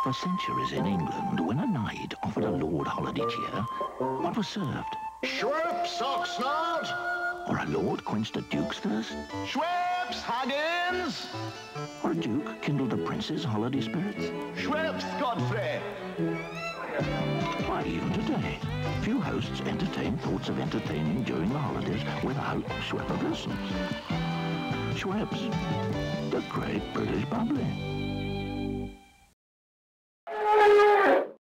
For centuries in England, when a knight offered a lord holiday cheer, what was served? Schweppes, Oxnard! Or a lord quenched a duke's thirst? Schweppes, Huggins! Or a duke kindled a prince's holiday spirits? Schweppes, Godfrey! Why, even today, few hosts entertain thoughts of entertaining during the holidays without Schweppes. Schweppes, the great British bubbly.